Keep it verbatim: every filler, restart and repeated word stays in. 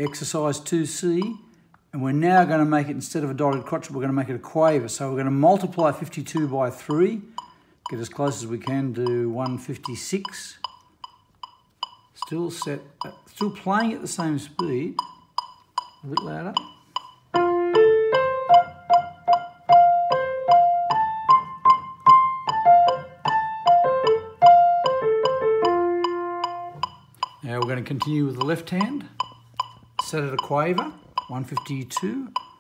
exercise two C, and we're now going to make it, instead of a dotted crotchet, we're going to make it a quaver. So we're going to multiply fifty-two by three, get as close as we can to one hundred fifty-six. Still set, still playing at the same speed, a bit louder. Now we're going to continue with the left hand, set it a quaver, one hundred fifty-two.